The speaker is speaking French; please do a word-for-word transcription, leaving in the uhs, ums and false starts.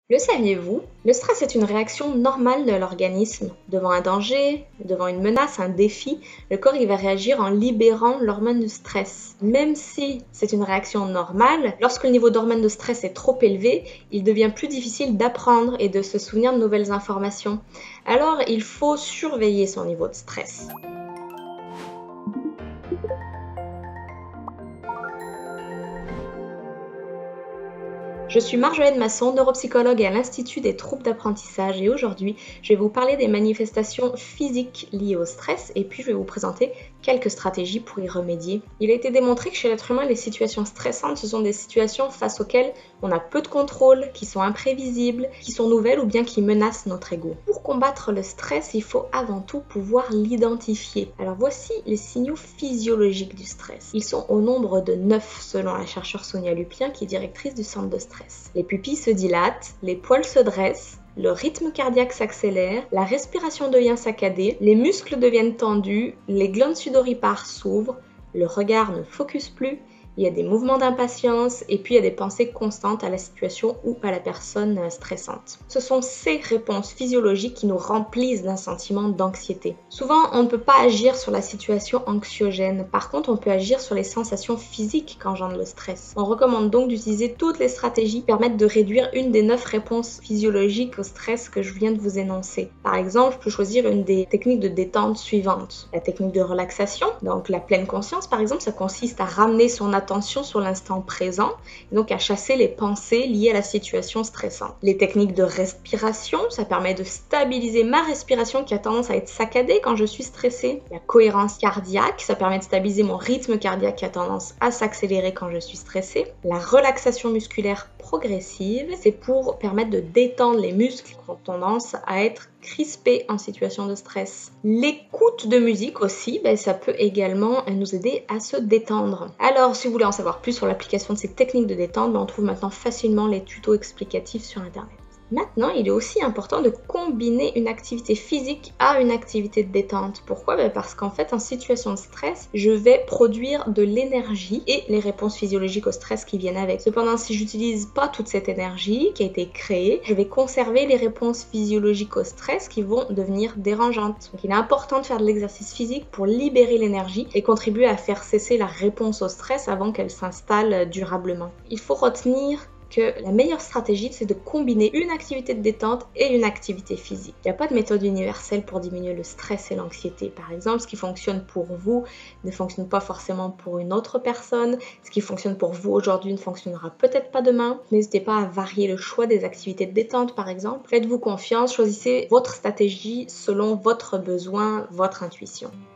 Le saviez-vous? Le stress est une réaction normale de l'organisme. Devant un danger, devant une menace, un défi, le corps il va réagir en libérant l'hormone du stress. Même si c'est une réaction normale, lorsque le niveau d'hormone de stress est trop élevé, il devient plus difficile d'apprendre et de se souvenir de nouvelles informations. Alors, il faut surveiller son niveau de stress. Je suis Marjolaine Masson, neuropsychologue à l'Institut des troubles d'apprentissage et aujourd'hui, je vais vous parler des manifestations physiques liées au stress et puis je vais vous présenter quelques stratégies pour y remédier. Il a été démontré que chez l'être humain, les situations stressantes, ce sont des situations face auxquelles on a peu de contrôle, qui sont imprévisibles, qui sont nouvelles ou bien qui menacent notre ego. Pour combattre le stress, il faut avant tout pouvoir l'identifier. Alors voici les signaux physiologiques du stress. Ils sont au nombre de neuf selon la chercheure Sonia Lupien qui est directrice du centre de stress. Les pupilles se dilatent, les poils se dressent, le rythme cardiaque s'accélère, la respiration devient saccadée, les muscles deviennent tendus, les glandes sudoripares s'ouvrent, le regard ne focus plus, il y a des mouvements d'impatience et puis il y a des pensées constantes à la situation ou à la personne stressante. Ce sont ces réponses physiologiques qui nous remplissent d'un sentiment d'anxiété. Souvent, on ne peut pas agir sur la situation anxiogène. Par contre, on peut agir sur les sensations physiques qu'engendre le stress. On recommande donc d'utiliser toutes les stratégies qui permettent de réduire une des neuf réponses physiologiques au stress que je viens de vous énoncer. Par exemple, je peux choisir une des techniques de détente suivantes. La technique de relaxation, donc la pleine conscience par exemple, ça consiste à ramener son attention attention sur l'instant présent, et donc à chasser les pensées liées à la situation stressante. Les techniques de respiration, ça permet de stabiliser ma respiration qui a tendance à être saccadée quand je suis stressée. La cohérence cardiaque, ça permet de stabiliser mon rythme cardiaque qui a tendance à s'accélérer quand je suis stressée. La relaxation musculaire progressive, c'est pour permettre de détendre les muscles qui ont tendance à être crispés en situation de stress. L'écoute de musique aussi, ben, ça peut également nous aider à se détendre. Alors, si vous voulez en savoir plus sur l'application de ces techniques de détente, ben, on trouve maintenant facilement les tutos explicatifs sur Internet. Maintenant, il est aussi important de combiner une activité physique à une activité de détente. Pourquoi? Ben parce qu'en fait, en situation de stress, je vais produire de l'énergie et les réponses physiologiques au stress qui viennent avec. Cependant, si j'utilise pas toute cette énergie qui a été créée, je vais conserver les réponses physiologiques au stress qui vont devenir dérangeantes. Donc, il est important de faire de l'exercice physique pour libérer l'énergie et contribuer à faire cesser la réponse au stress avant qu'elle s'installe durablement. Il faut retenir que la meilleure stratégie, c'est de combiner une activité de détente et une activité physique. Il n'y a pas de méthode universelle pour diminuer le stress et l'anxiété. Par exemple, ce qui fonctionne pour vous ne fonctionne pas forcément pour une autre personne. Ce qui fonctionne pour vous aujourd'hui ne fonctionnera peut-être pas demain. N'hésitez pas à varier le choix des activités de détente, par exemple. Faites-vous confiance, choisissez votre stratégie selon votre besoin, votre intuition.